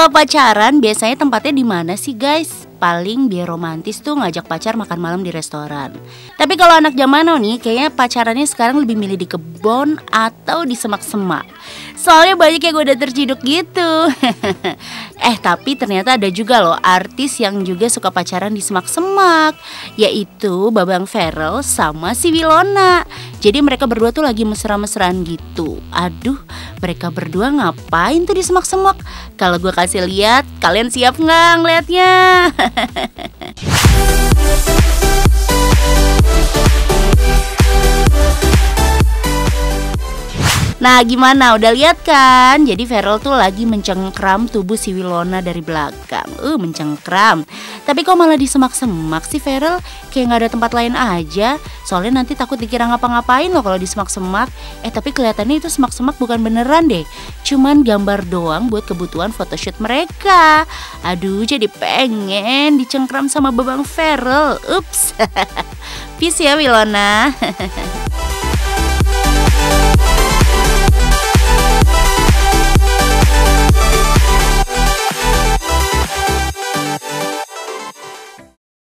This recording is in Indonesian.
Kalau pacaran biasanya tempatnya di mana sih guys? Paling biar romantis tuh ngajak pacar makan malam di restoran. Tapi kalau anak zaman now nih, kayaknya pacarannya sekarang lebih milih di kebun atau di semak-semak. Soalnya banyak yang udah terciduk gitu. Tapi ternyata ada juga loh artis yang juga suka pacaran di semak-semak, yaitu Babang Feral sama si Wilona. Jadi mereka berdua tuh lagi mesra-mesraan gitu. Aduh, mereka berdua ngapain tuh di semak-semak? Kalau gue kasih lihat, kalian siap nggak ngeliatnya? Nah gimana, udah lihat kan? Jadi Feral tuh lagi mencengkram tubuh si Wilona dari belakang. Mencengkram. Tapi kok malah di semak-semak sih Feral? Kayak gak ada tempat lain aja. Soalnya nanti takut dikira ngapa-ngapain loh kalau di semak-semak. Tapi kelihatannya itu semak-semak bukan beneran deh. Cuman gambar doang buat kebutuhan photoshoot mereka. Aduh, jadi pengen dicengkram sama Babang Feral. Ups. Peace ya Wilona.